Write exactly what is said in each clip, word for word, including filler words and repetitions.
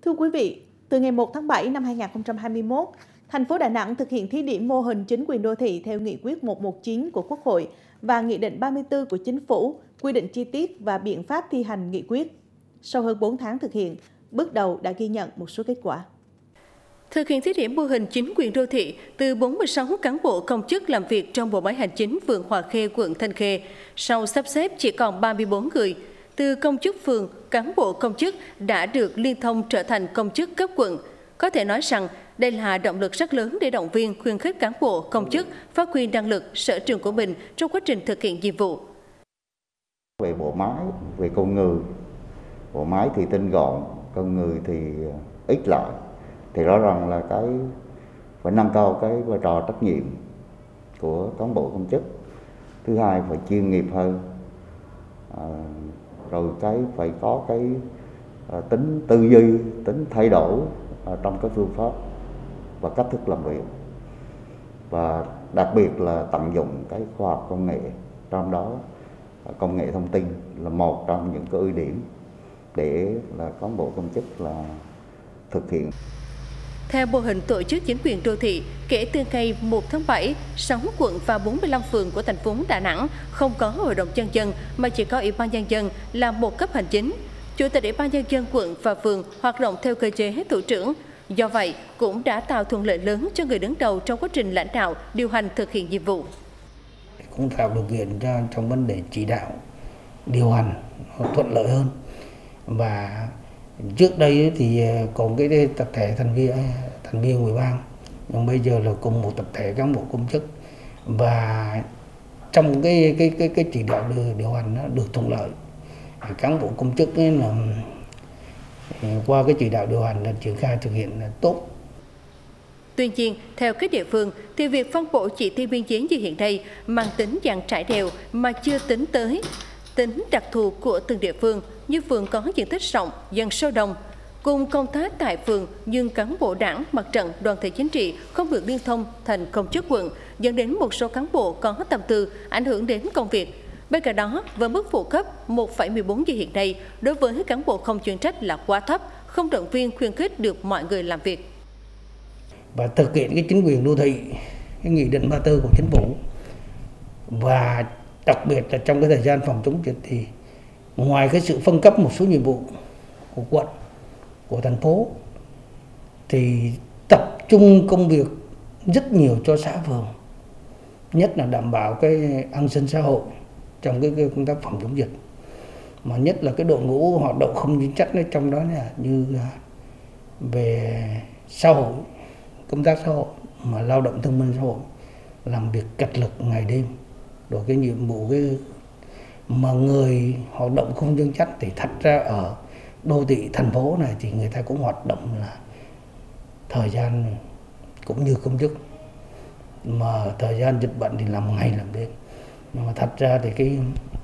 Thưa quý vị, từ ngày một tháng bảy năm hai nghìn không trăm hai mươi mốt, thành phố Đà Nẵng thực hiện thí điểm mô hình chính quyền đô thị theo nghị quyết một trăm mười chín của Quốc hội và nghị định ba mươi tư của Chính phủ quy định chi tiết và biện pháp thi hành nghị quyết. Sau hơn bốn tháng thực hiện, bước đầu đã ghi nhận một số kết quả. Thực hiện thí điểm mô hình chính quyền đô thị, từ bốn mươi sáu cán bộ công chức làm việc trong bộ máy hành chính phường Hòa Khê, quận Thanh Khê, sau sắp xếp chỉ còn ba mươi bốn người. Từ công chức phường, cán bộ công chức đã được liên thông trở thành công chức cấp quận. Có thể nói rằng đây là động lực rất lớn để động viên, khuyến khích cán bộ công chức phát huy năng lực, sở trường của mình trong quá trình thực hiện nhiệm vụ. Về bộ máy, về con người, bộ máy thì tinh gọn, con người thì ít lại, thì rõ ràng là cái phải nâng cao cái vai trò trách nhiệm của cán bộ công chức. Thứ hai phải chuyên nghiệp hơn, à, rồi cái phải có cái à, tính tư duy, tính thay đổi à, trong cái phương pháp và cách thức làm việc, và đặc biệt là tận dụng cái khoa học công nghệ, trong đó công nghệ thông tin là một trong những cái ưu điểm để là cán bộ công chức là thực hiện. Theo mô hình tổ chức chính quyền đô thị, kể từ ngày một tháng bảy, sáu quận và bốn mươi lăm phường của thành phố Đà Nẵng không có hội đồng nhân dân mà chỉ có ủy ban nhân dân là một cấp hành chính. Chủ tịch ủy ban nhân dân quận và phường hoạt động theo cơ chế thủ trưởng. Do vậy, cũng đã tạo thuận lợi lớn cho người đứng đầu trong quá trình lãnh đạo, điều hành thực hiện nhiệm vụ. Cũng tạo điều kiện cho trong vấn đề chỉ đạo, điều hành thuận lợi hơn. Và trước đây thì còn cái tập thể thành viên thành viên ủy ban, nhưng bây giờ là cùng một tập thể cán bộ công chức, và trong cái cái cái cái chỉ đạo điều, điều hành nó được thuận lợi. Cán bộ công chức ấy là qua cái chỉ đạo điều hành là triển khai thực hiện là tốt. Tuy nhiên, theo các địa phương, thì việc phân bổ chỉ tiêu biên chế như hiện nay mang tính dạng trải đều mà chưa tính tới tính đặc thù của từng địa phương, như phường có diện tích rộng, dân sâu đông. Cùng công tác tại phường, nhưng cán bộ đảng, mặt trận, đoàn thể chính trị không được liên thông thành công chức quận, dẫn đến một số cán bộ có tâm tư ảnh hưởng đến công việc. Bên cạnh đó, với mức phụ cấp một phẩy mười bốn như hiện nay, đối với cán bộ không chuyên trách là quá thấp, không động viên khuyến khích được mọi người làm việc. Và thực hiện cái chính quyền đô thị, cái nghị định ba mươi tư của Chính phủ, và đặc biệt là trong cái thời gian phòng chống dịch thì ngoài cái sự phân cấp một số nhiệm vụ của quận, của thành phố, thì tập trung công việc rất nhiều cho xã phường, nhất là đảm bảo cái an sinh xã hội trong cái, cái công tác phòng chống dịch, mà nhất là cái đội ngũ hoạt động không chuyên trách, trong đó là như về xã hội, công tác xã hội, mà lao động thương binh xã hội làm việc cật lực ngày đêm. Rồi cái nhiệm vụ cái mà người hoạt động không chuyên trách thì thật ra ở đô thị thành phố này thì người ta cũng hoạt động là thời gian cũng như công chức, mà thời gian dịch bệnh thì làm ngày làm đêm, nhưng mà thật ra thì cái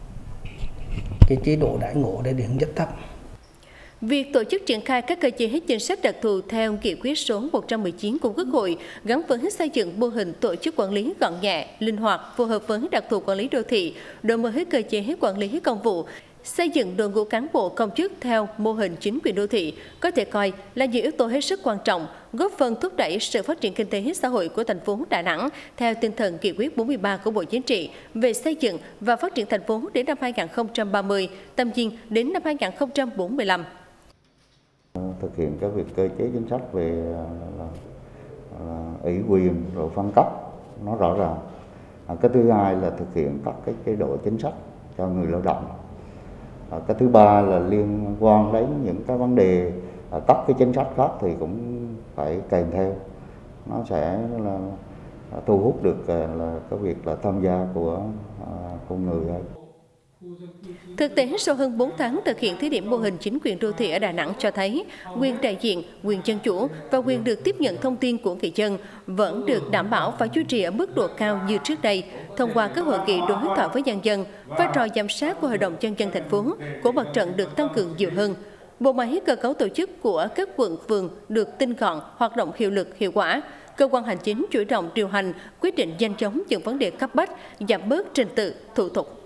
cái chế độ đãi ngộ đấy thì rất thấp. Việc tổ chức triển khai các cơ chế chính sách đặc thù theo nghị quyết số một trăm mười chín của Quốc hội gắn với xây dựng mô hình tổ chức quản lý gọn nhẹ, linh hoạt, phù hợp với đặc thù quản lý đô thị, đổi mới cơ chế quản lý công vụ, xây dựng đội ngũ cán bộ công chức theo mô hình chính quyền đô thị có thể coi là những yếu tố hết sức quan trọng, góp phần thúc đẩy sự phát triển kinh tế xã hội của thành phố Đà Nẵng theo tinh thần nghị quyết bốn mươi ba của Bộ Chính trị về xây dựng và phát triển thành phố đến năm hai nghìn không trăm ba mươi, tầm nhìn đến năm hai nghìn không trăm bốn mươi lăm. Thực hiện cái việc cơ chế chính sách về là, là, là ủy quyền rồi phân cấp nó rõ ràng. À, cái thứ hai là thực hiện các cái chế độ chính sách cho người lao động. À, cái thứ ba là liên quan đến những cái vấn đề à, các cái chính sách khác thì cũng phải kèm theo, nó sẽ là, là thu hút được là cái việc là tham gia của à, con người ấy. Thực tế, sau hơn bốn tháng thực hiện thí điểm mô hình chính quyền đô thị ở Đà Nẵng cho thấy quyền đại diện, quyền dân chủ và quyền được tiếp nhận thông tin của người dân vẫn được đảm bảo và duy trì ở mức độ cao như trước đây. Thông qua các hội nghị đối thoại với nhân dân, vai trò giám sát của Hội đồng Nhân dân thành phố, của mặt trận được tăng cường nhiều hơn. Bộ máy cơ cấu tổ chức của các quận, phường được tinh gọn, hoạt động hiệu lực, hiệu quả. Cơ quan hành chính chủ động điều hành, quyết định nhanh chóng những vấn đề cấp bách, giảm bớt trình tự, thủ tục.